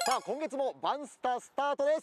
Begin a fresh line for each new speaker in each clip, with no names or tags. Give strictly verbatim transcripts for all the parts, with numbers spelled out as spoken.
さあ今月もバンスタスタートです。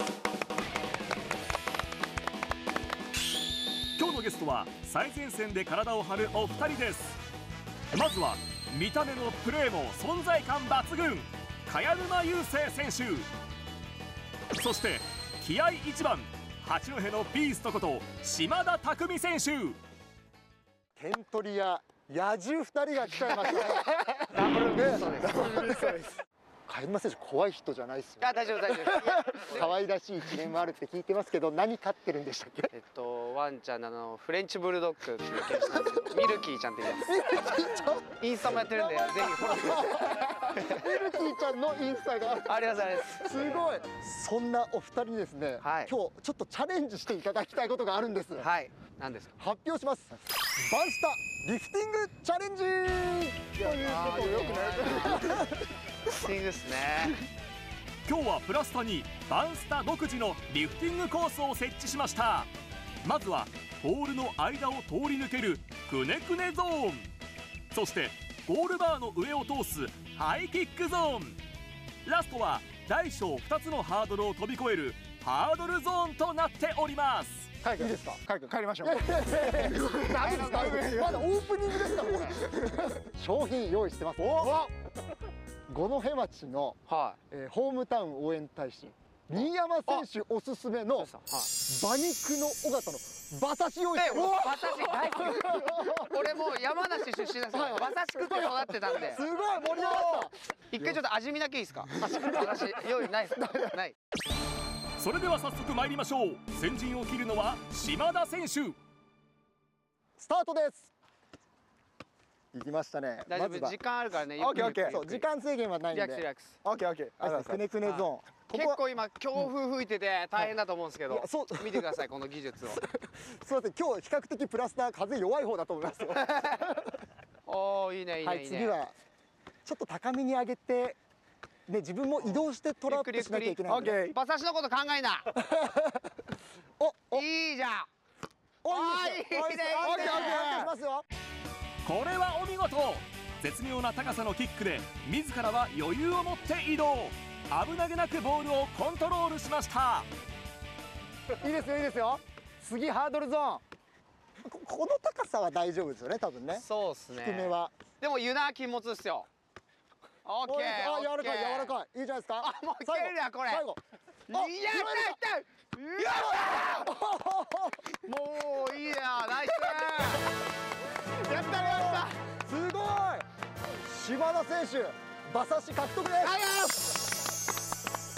今日のゲストは最前線で体を張るお二人です。まずは見た目もプレーも存在感抜群、茅沼雄星選手。そして気合一番、八戸のビーストこと島田拓海選手。
点取り屋野獣ふたりが来ちゃいましたね。
ダブルビーストです。ダブルビーストです。
茅沼選手怖い人じゃないですよ。
あ、大丈夫大丈夫。
可愛らしい一面もあるって聞いてますけど、何飼ってるんでしたっけ？
えっとワンちゃんのあのフレンチブルドッグっていう犬種なんですけど、ミルキーちゃんって言います。インスタもやってるんでぜひフォローしてください。
ミルキーちゃんのインスタが
ありがとうございます。
すごい。そんなお二人にですね、
はい、
今日ちょっとチャレンジしていただきたいことがあるんです。
はい。何ですか？
発表します。バンスタリフティングチャレンジということで、よくない
リフティングですね。
今日はプラスタにバンスタ独自のリフティングコースを設置しました。まずはポールの間を通り抜けるくねくねゾーン、そしてゴールバーの上を通すハイキックゾーン、ラストは大小ふたつのハードルを飛び越えるハードルゾーンとなっております。
いいですか？
帰る帰りましょう。
ダメですダメです。まだオープニングですからこれ。商品用意してます。五戸町の、
は
えー、ホームタウン応援大使新山選手おすすめの馬肉の尾形の馬刺し用意してます。
馬刺し大好き。俺もう山梨出身ですから馬刺し食って育ってたんで。
すごい盛り上がった。
一回ちょっと味見だけいいですか？私用意ないですか？ない。
それでは早速参りましょう。先陣を切るのは島田選手。
スタートです。行きましたね。
大丈夫、時間あるからね。
オッケーオッケー。
そう時間制限はないんで。
リラックスリラックス。
オッケーオッケー。
くねくねゾーン。
結構今強風吹いてて大変だと思うんですけど、見てくださいこの技術を。
そうですね。今日比較的プラスター風弱い方だと思いますよ。
おお、いいねいいねいいね。
次はちょっと高めに上げて。ね、自分も移動してトラップしなきゃいけないんで。
馬刺しのこと考えな。お、いいじゃん。
お、いいですよ。いいね。オッケーオッケー。しますよ。
これはお見事。絶妙な高さのキックで自らは余裕を持って移動、危なげなくボールをコントロールしました。
いいですよいいですよ。次ハードルゾーン。こ, この高さは大丈夫ですよね、多分ね。
そうですね。
低めは。
でもユナー禁物ですよ。オッケー。
あ、柔らかい柔らかい。いいじゃないですか。
あ、もういけるやこれ。
最後。
いやいやいや。もういいや、ナイス。やったやった。
すごい。島田選手、馬刺し獲得です。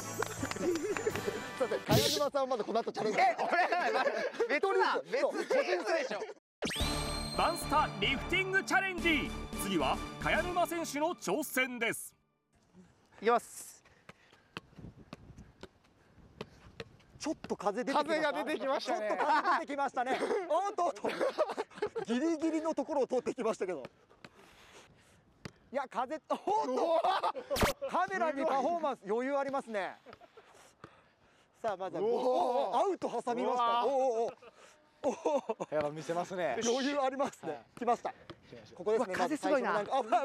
さて、茅沼さんはまだこの後チャレンジ。
え、俺別な別個人でしょ。
バンスタリフティングチャレンジ。次は茅沼選手の挑戦です。
いきます。
ちょっと風出てきました。
風が出てきましたね。
ちょっと風出てきましたね。おっとっと。ギリギリのところを通ってきましたけど。いや風、おっと。カメラにパフォーマンス余裕ありますね。さあまずはアウト挟みました。おおお。
やっぱ見せますね。
余裕ありますね。来ました。ここですね。
風すごいな。
あ、危ない危ない。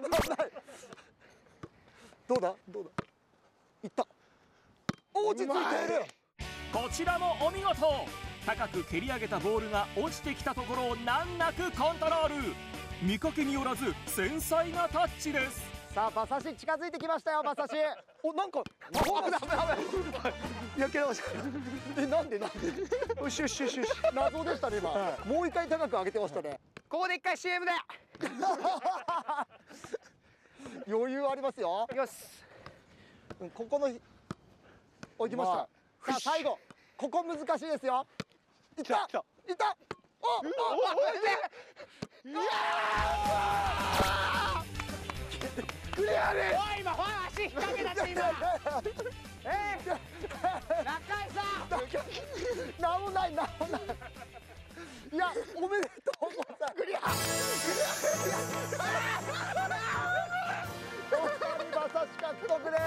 どうだどうだ。いった。落ち着いている。
こちらもお見事。高く蹴り上げたボールが落ちてきたところを難なくコントロール。見かけによらず繊細なタッチです。
さあ馬刺し近づいてきましたよ。馬刺し。お、なんかパフォーマンス。
いやけど
え、なんでなんで。
よしよしよしよし。
謎でしたね今。もう一回高く上げてましたね。
ここで一回 シーエム で。
余裕ありますよ。
よし。
ここの。お、行きました。さあ最後ここ難しいですよ。いった。いった。おおお。いやー。クリアです。
おい今ファン足引っ掛けたって今。えー、中井さん。
なんもないなんもない。いやおめでとうございます。クリア。馬刺し獲得です。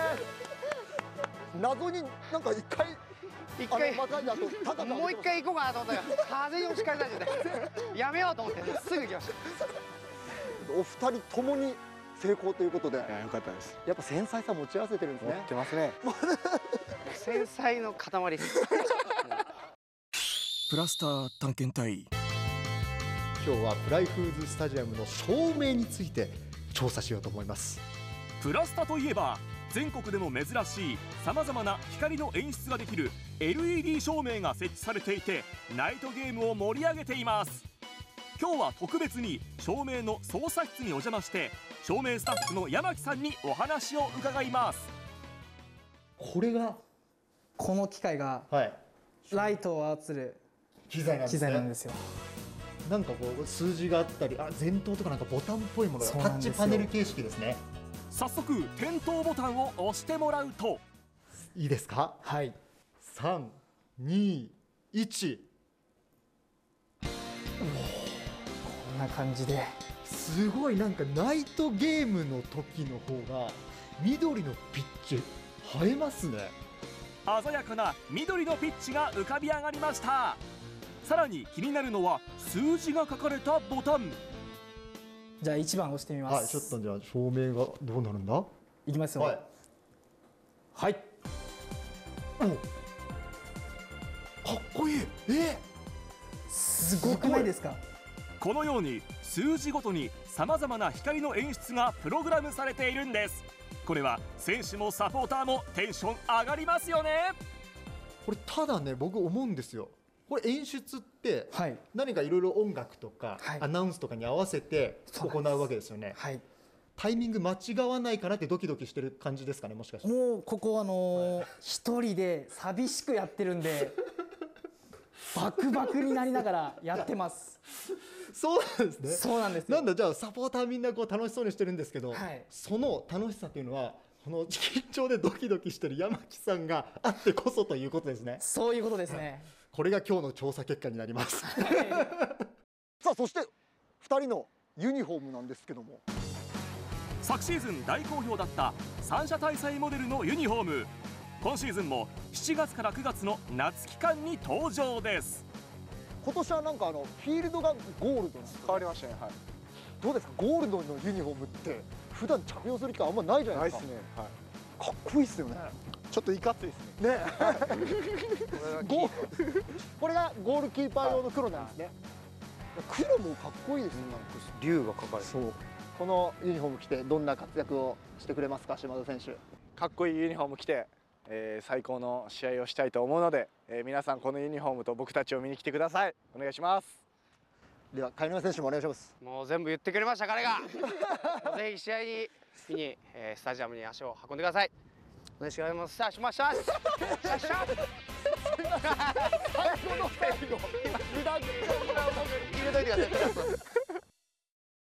謎になんか一回
一回
またいだと高く
もう一回行こうかなと思ったよ。風に押し返されててやめようと思ってもうすぐ行きました。
お二人ともに成功ということで、
いやよかったです。
やっぱ繊細さ持ち合わせてるんです
持
ね。
ってますね。
繊細の塊です
プラスター探検隊。
今日はプライフーズスタジアムの照明について調査しようと思います。
プラスタといえば全国でも珍しいさまざまな光の演出ができる エルイーディー 照明が設置されていて、ナイトゲームを盛り上げています。今日は特別に照明の操作室にお邪魔して照明スタッフの山木さんにお話を伺います。
これが
この機械が
はい
ライトを操る
機材なんですね。
機材なんですよ。
なんかこう数字があったり、あ前頭とかなんかボタンっぽいものがタッチ
そうなんですよ
パネル形式ですね。
早速点灯ボタンを押してもらうと、
いいですか。
はい。
さん、に、いち。
こんな感じで。
すごいなんかナイトゲームの時の方が緑のピッチ映えますね。
鮮やかな緑のピッチが浮かび上がりました。さらに気になるのは数字が書かれたボタン。
じゃあいちばん押してみます。
はい、ちょっとじゃあ照明がどうなるんだ。
いきますよ。
はい。
はい。
お、かっこいい。え、
すごくないですか。
このように数字ごとにさまざまな光の演出がプログラムされているんです。これは選手もサポーターもテンション上がりますよね。
これただね、僕思うんですよ。これ演出って
はい。
何かいろいろ音楽とか
はい
アナウンスとかに合わせて
そう
行
なんです
うわけですよね。
はい。
タイミング間違わないかなってドキドキしてる感じですかね、もしかして。
もうここあのー一人で寂しくやってるんでバクバクになりながらやってます。
そうなんですね。
そうなんですよ。
なんだ、じゃあサポーターみんなこう楽しそうにしてるんですけど、
はい
その楽しさっていうのはこの緊張でドキドキしてる山木さんがあってこそということですね。
そういうことですね。
これが今日の調査結果になります。
さあそしてふたりのユニフォームなんですけども、
昨シーズン大好評だった三者大祭モデルのユニフォーム、今シーズンもしちがつからくがつの夏期間に登場です。
今年はなんかあのフィールドがゴールドなんです。
変わりましたね。はい。
どうですか、ゴールドのユニフォームって普段着用する機会あんまないじゃなですか。
ないいっすね。はい。
かっこいいっすよね。
ちょっといかついですね。
ねゴーこれがゴールキーパー用の黒なんですね。黒もかっこいいですね。
竜が描かれて
そう。このユニフォーム着てどんな活躍をしてくれますか、島田選手。
かっこいいユニフォーム着て、えー、最高の試合をしたいと思うので、えー、皆さんこのユニフォームと僕たちを見に来てください。お願いします。
では貝沼選手もお願いします。
もう全部言ってくれました彼がもうぜひ試合に見に、えー、スタジアムに足を運んでください。お願いします。しました。しました。
最後の最後。
入れといてください。